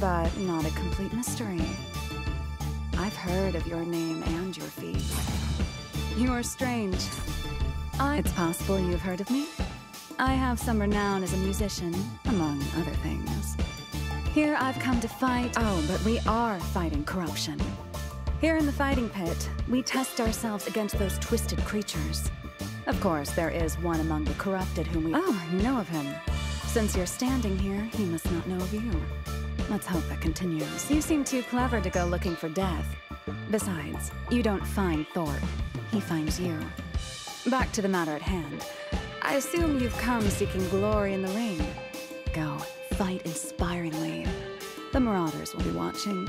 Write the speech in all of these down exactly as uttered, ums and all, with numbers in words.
but not a complete mystery. I've heard of your name and your feats. You are strange. I... It's possible you've heard of me? I have some renown as a musician, among other things. Here I've come to fight... Oh, but we are fighting corruption. Here in the fighting pit, we test ourselves against those twisted creatures. Of course, there is one among the corrupted whom we... Oh, you know of him. Since you're standing here, he must not know of you. Let's hope that continues. You seem too clever to go looking for death. Besides, you don't find Thor. He finds you. Back to the matter at hand. I assume you've come seeking glory in the ring. Go, fight inspiringly. The Marauders will be watching.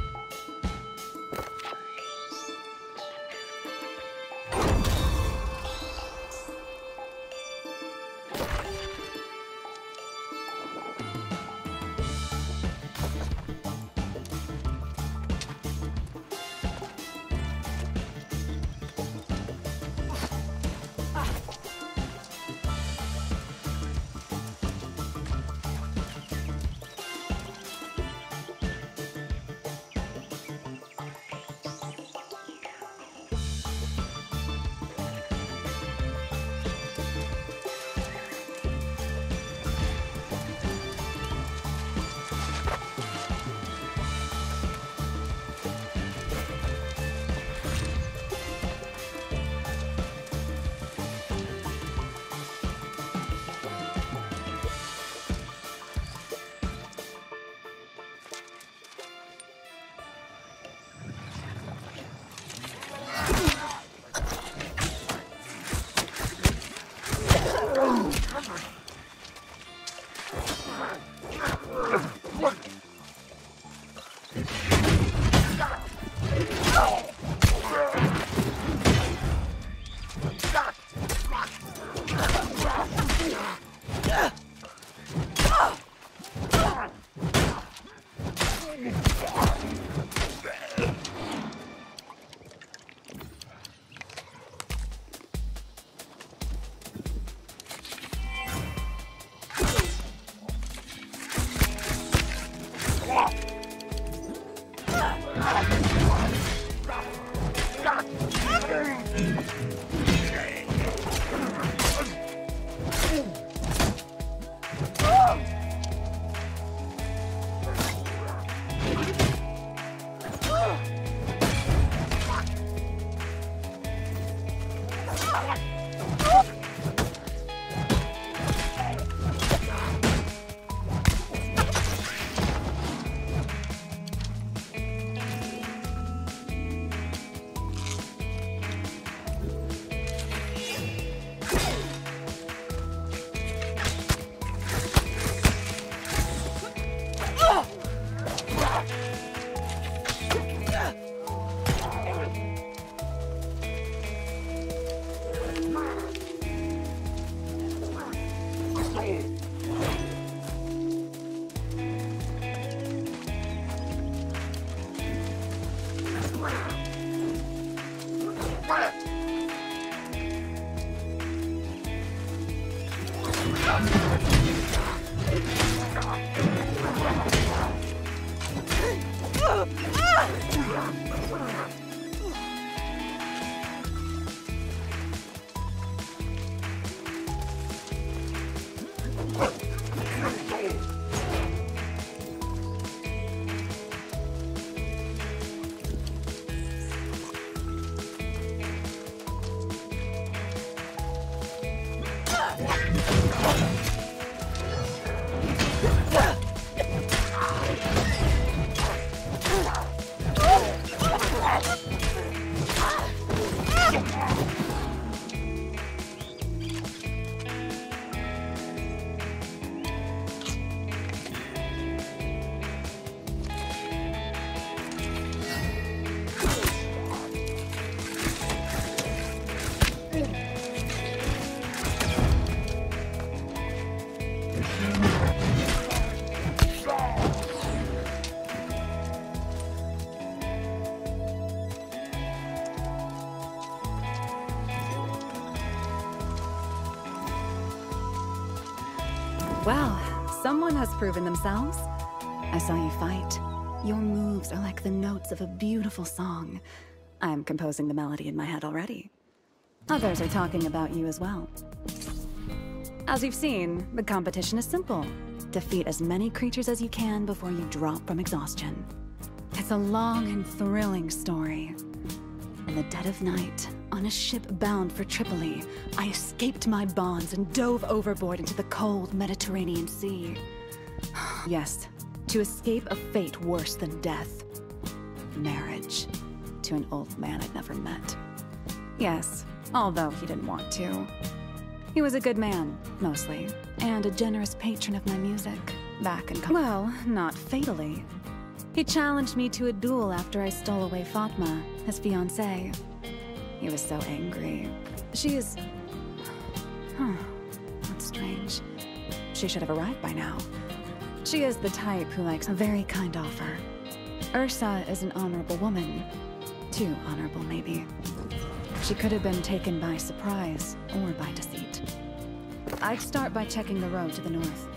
Well, someone has proven themselves. I saw you fight. Your moves are like the notes of a beautiful song. I'm composing the melody in my head already. Others are talking about you as well. As you've seen, the competition is simple. Defeat as many creatures as you can before you drop from exhaustion. It's a long and thrilling story. In the dead of night, on a ship bound for Tripoli, I escaped my bonds and dove overboard into the cold Mediterranean Sea. Yes, to escape a fate worse than death. Marriage. To an old man I'd never met. Yes, although he didn't want to. He was a good man, mostly, and a generous patron of my music, back in co- Well, not fatally. He challenged me to a duel after I stole away Fatma, his fiancée. He was so angry. She is... Huh, that's strange. She should have arrived by now. She is the type who likes a very kind offer. Ursa is an honorable woman. Too honorable, maybe. She could have been taken by surprise, or by deceit. I'd start by checking the road to the north.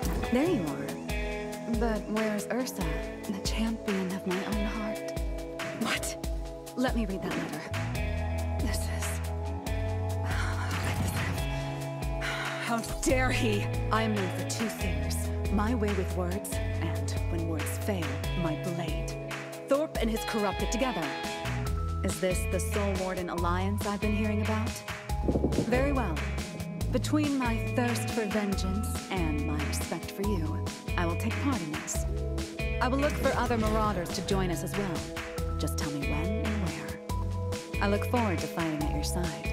There you are. But where's Ursa, the champion of my own heart? What? Let me read that letter. This is... How dare he? I am known for two things. My way with words, and when words fail, my blade. Thorpe and his corrupted together. Is this the Soul Warden alliance I've been hearing about? Very well. Between my thirst for vengeance and my respect for you, I will take part in this. I will look for other marauders to join us as well. Just tell me when and where. I look forward to fighting at your side.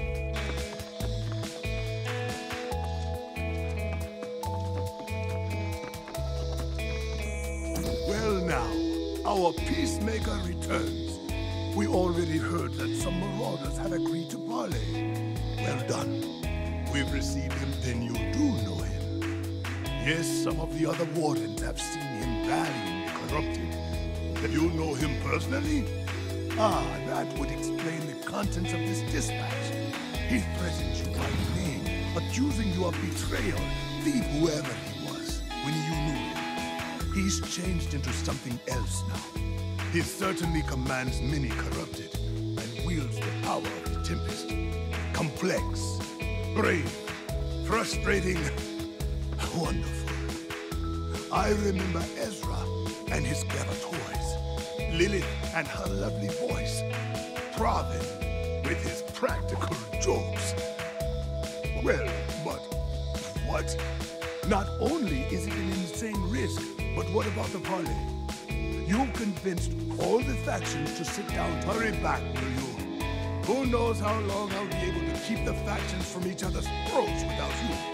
Well now, our peacemaker returns. We already heard that some marauders have agreed to parley. Well done. We've received him, then you do know him. Yes, some of the other wardens have seen him rallying the corrupted. You know him personally? Ah, that would explain the contents of this dispatch. He threatened you by name, accusing you of betrayal, leave whoever he was, when you knew him. He's changed into something else now. He certainly commands many corrupted, and wields the power of the Tempest. Complex, brave, frustrating, wonderful. I remember Ezra and his clever toys, Lilith and her lovely voice, Pravin with his practical jokes. Well, but what? Not only is it an insane risk, but what about the parley? You've convinced all the factions to sit down. Hurry back, will you? Who knows how long I'll be able to keep the factions from each other's throats without you?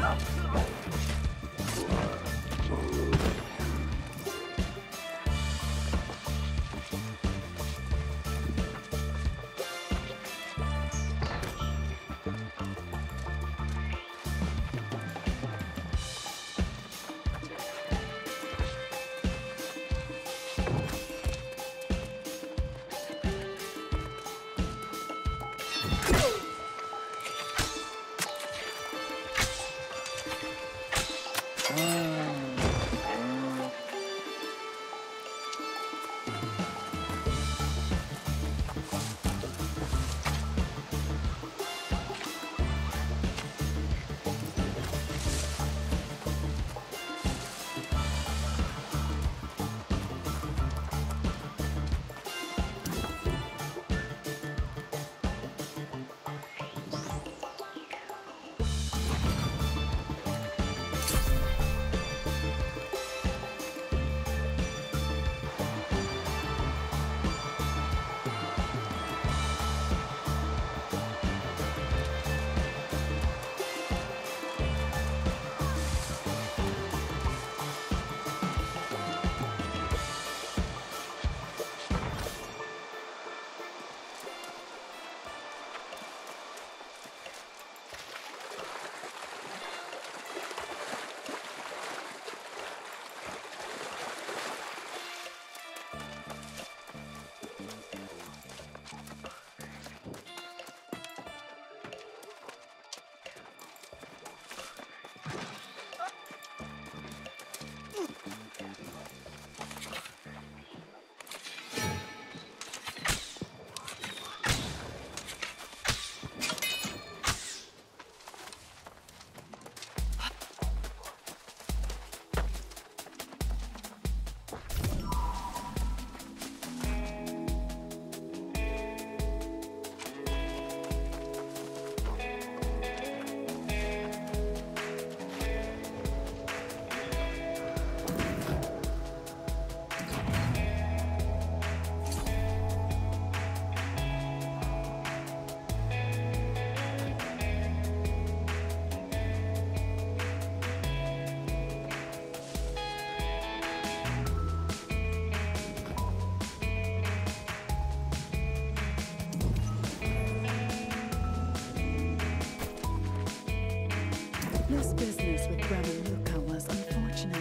This business with Brahmin Luca was unfortunate.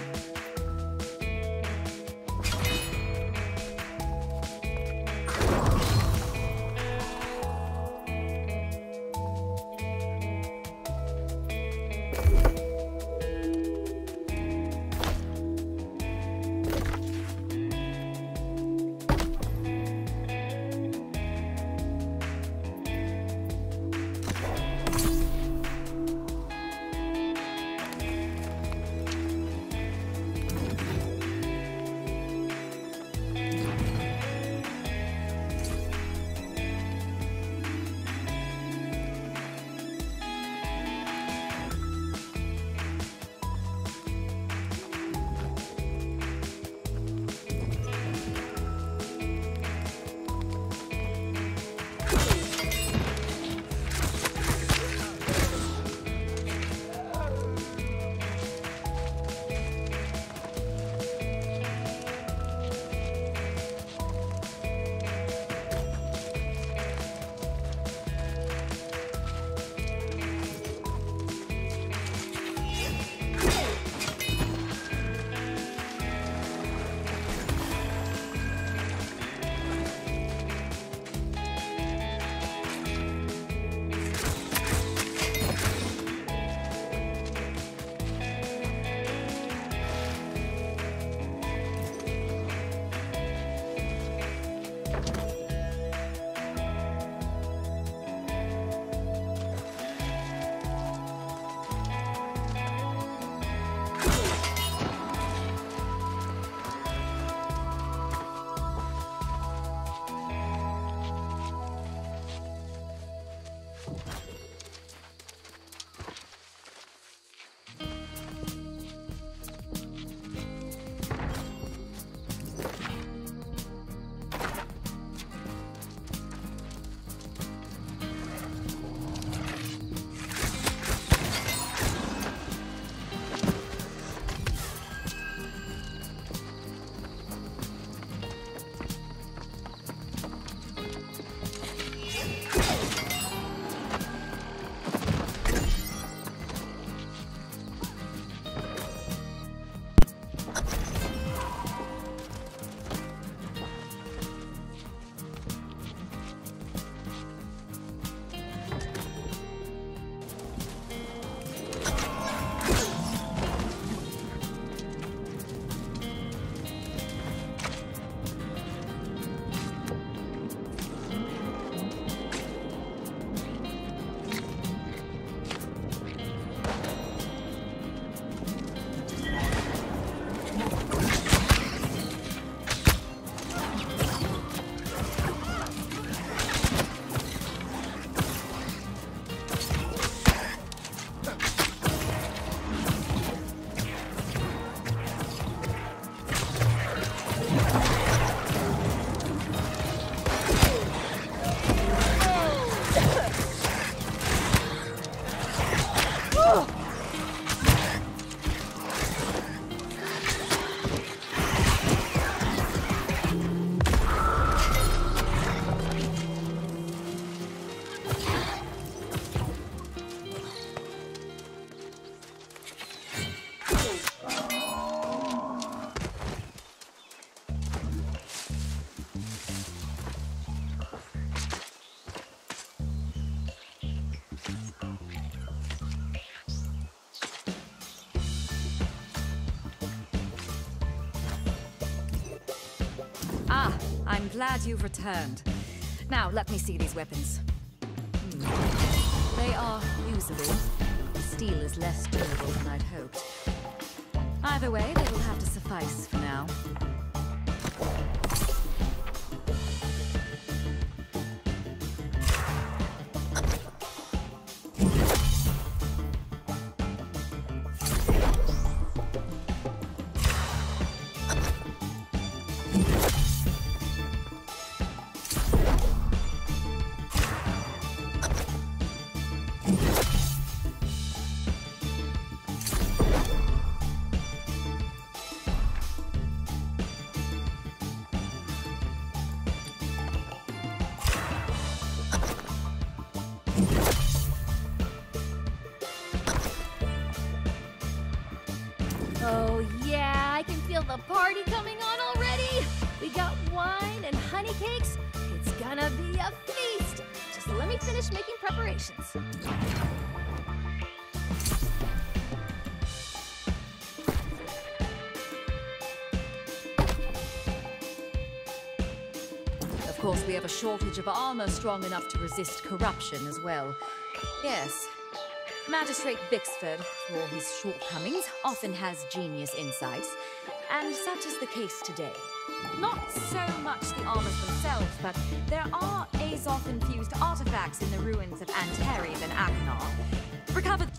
glad you've returned. Now, let me see these weapons. Hmm. They are usable. The steel is less durable than I'd hoped. Either way, they will have to suffice for now. Oh yeah, I can feel the party coming on already! We got wine and honey cakes. It's gonna be a feast! Just let me finish making preparations. Of course, we have a shortage of armor strong enough to resist corruption as well. Yes. Magistrate Bixford, for all his shortcomings, often has genius insights, and such is the case today. Not so much the armors themselves, but there are Azoth-infused artifacts in the ruins of Antares and Aknar. Recover